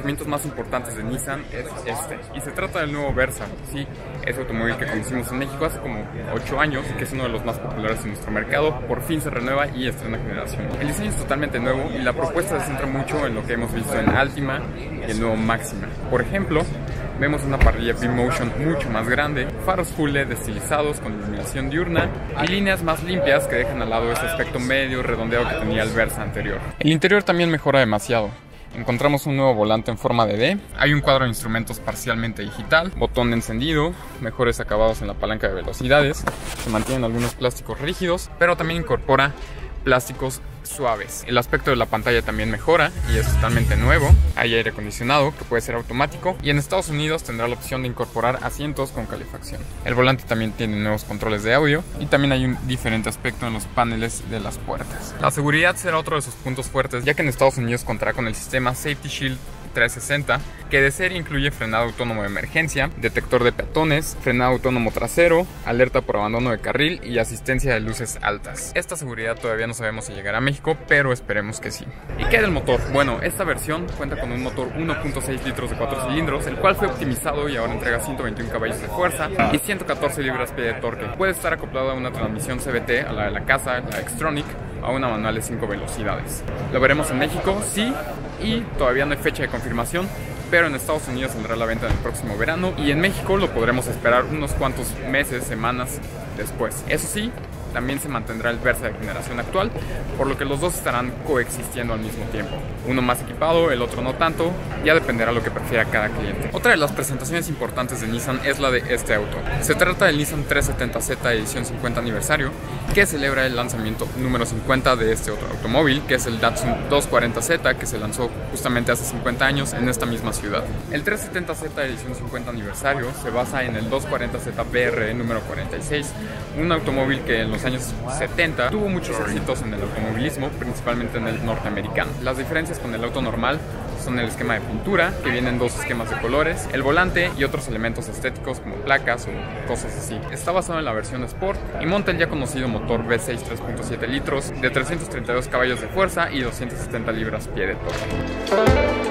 lanzamientos más importantes de Nissan es este, y se trata del nuevo Versa. Sí, ese automóvil que conocimos en México hace como 8 años, que es uno de los más populares en nuestro mercado, por fin se renueva y estrena generación. El diseño es totalmente nuevo y la propuesta se centra mucho en lo que hemos visto en Altima y el nuevo Máxima. Por ejemplo, vemos una parrilla V-Motion mucho más grande, faros full LED estilizados con iluminación diurna y líneas más limpias que dejan al lado ese aspecto medio redondeado que tenía el Versa anterior. El interior también mejora demasiado. Encontramos un nuevo volante en forma de D, hay un cuadro de instrumentos parcialmente digital, botón de encendido, mejores acabados en la palanca de velocidades, se mantienen algunos plásticos rígidos, pero también incorpora plásticos suaves. El aspecto de la pantalla también mejora y es totalmente nuevo. Hay aire acondicionado que puede ser automático y en Estados Unidos tendrá la opción de incorporar asientos con calefacción. El volante también tiene nuevos controles de audio y también hay un diferente aspecto en los paneles de las puertas. La seguridad será otro de sus puntos fuertes, ya que en Estados Unidos contará con el sistema Safety Shield 360, que de serie incluye frenado autónomo de emergencia, detector de peatones, frenado autónomo trasero, alerta por abandono de carril y asistencia de luces altas. Esta seguridad todavía no sabemos si llegará a México, pero esperemos que sí. ¿Y qué del motor? Bueno, esta versión cuenta con un motor 1.6 litros de 4 cilindros, el cual fue optimizado y ahora entrega 121 caballos de fuerza y 114 libras-pie de torque. Puede estar acoplado a una transmisión CVT, a la de la casa, la Xtronic, a una manual de 5 velocidades. Lo veremos en México, sí, y todavía no hay fecha de confirmación, pero en Estados Unidos saldrá a la venta en el próximo verano y en México lo podremos esperar unos cuantos meses, semanas después. Eso sí, también se mantendrá el Versa de generación actual, por lo que los dos estarán coexistiendo al mismo tiempo. Uno más equipado, el otro no tanto, ya dependerá lo que prefiera cada cliente. Otra de las presentaciones importantes de Nissan es la de este auto. Se trata del Nissan 370Z edición 50 aniversario, que celebra el lanzamiento número 50 de este otro automóvil, que es el Datsun 240Z, que se lanzó justamente hace 50 años en esta misma ciudad. El 370Z edición 50 aniversario se basa en el 240Z BR número 46, un automóvil que en los años 70 tuvo muchos éxitos en el automovilismo, principalmente en el norteamericano. Las diferencias con el auto normal son el esquema de pintura, que vienen dos esquemas de colores, el volante y otros elementos estéticos como placas o cosas así. Está basado en la versión Sport y monta el ya conocido motor V6 3.7 litros de 332 caballos de fuerza y 270 libras-pie de torque.